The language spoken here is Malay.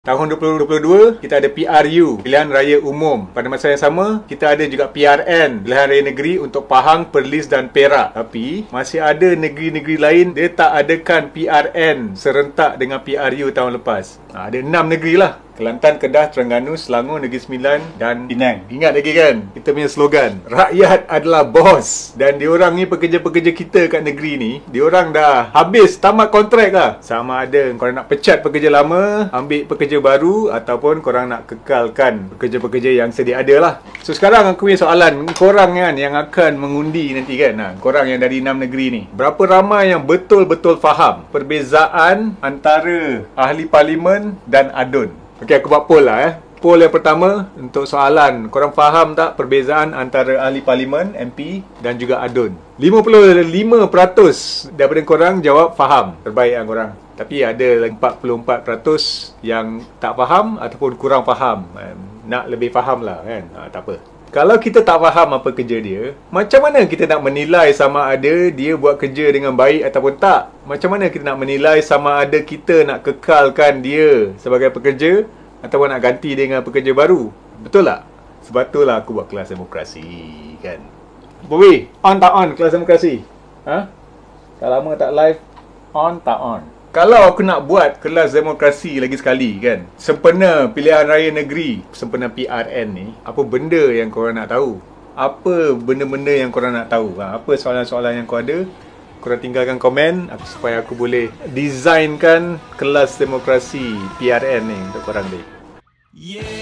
Tahun 2022, kita ada PRU, Pilihan Raya Umum. Pada masa yang sama, kita ada juga PRN, Pilihan Raya Negeri untuk Pahang, Perlis dan Perak. Tapi, masih ada negeri-negeri lain, dia tak adakan PRN serentak dengan PRU tahun lepas. Ada 6 negeri lah. Kelantan, Kedah, Terengganu, Selangor, Negeri Sembilan dan Penang. Ingat lagi kan? Kita punya slogan, rakyat adalah bos. Dan diorang ni pekerja-pekerja kita kat negeri ni, diorang dah habis tamat kontrak lah. Sama ada korang nak pecat pekerja lama, ambil pekerja baru, ataupun korang nak kekalkan pekerja-pekerja yang sedia ada lah. So sekarang aku punya soalan, korang kan yang akan mengundi nanti kan, korang yang dari 6 negeri ni, berapa ramai yang betul-betul faham perbezaan antara ahli parlimen dan adun? Okey, aku buat poll lah Poll yang pertama untuk soalan, korang faham tak perbezaan antara ahli parlimen, MP dan juga adun? 55% daripada korang jawab faham. Terbaik lah korang. Tapi ada 44% yang tak faham ataupun kurang faham. Nak lebih faham lah kan. Tak apa. Kalau kita tak faham apa kerja dia, macam mana kita nak menilai sama ada dia buat kerja dengan baik ataupun tak? Macam mana kita nak menilai sama ada kita nak kekalkan dia sebagai pekerja ataupun nak ganti dia dengan pekerja baru? Betul tak? Sebab itulah aku buat kelas demokrasi kan. Bobi, on tak on kelas demokrasi? Tak lama tak live, on tak on? Kalau aku nak buat kelas demokrasi lagi sekali kan, sempena pilihan raya negeri, sempena PRN ni, apa benda yang korang nak tahu? Apa benda-benda yang korang nak tahu? Apa soalan-soalan yang kau ada? Korang tinggalkan komen supaya aku boleh designkan kelas demokrasi PRN ni untuk korang ni.